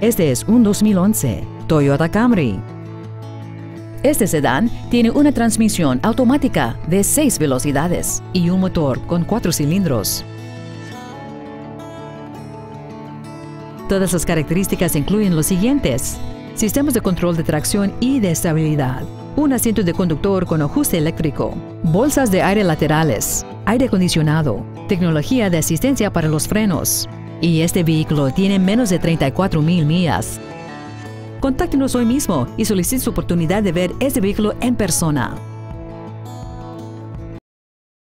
Este es un 2011 Toyota Camry. Este sedán tiene una transmisión automática de 6 velocidades y un motor con 4 cilindros. Todas las características incluyen los siguientes: sistemas de control de tracción y de estabilidad, un asiento de conductor con ajuste eléctrico, bolsas de aire laterales, aire acondicionado, tecnología de asistencia para los frenos. Y este vehículo tiene menos de 34,000 millas. Contáctenos hoy mismo y solicite su oportunidad de ver este vehículo en persona.